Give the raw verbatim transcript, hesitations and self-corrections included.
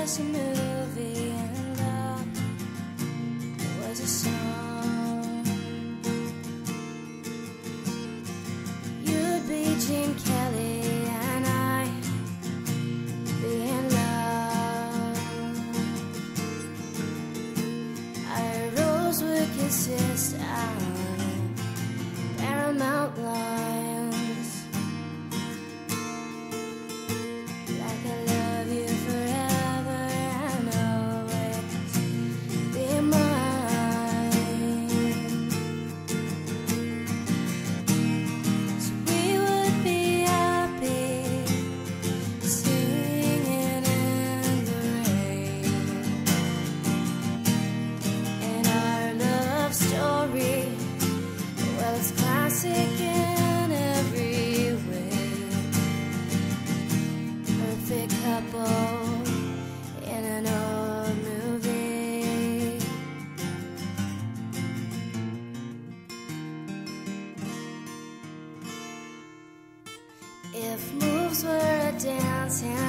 was a movie and love was a song. You'd be Gene Kelly and I'd be in love. Our roles would consist of Paramount lines, like I love you forever and always be mine. So we would be happy, singing in the rain, and our love story, well, it's classic in every way. Perfect couple in an old movie. If moves were a dance and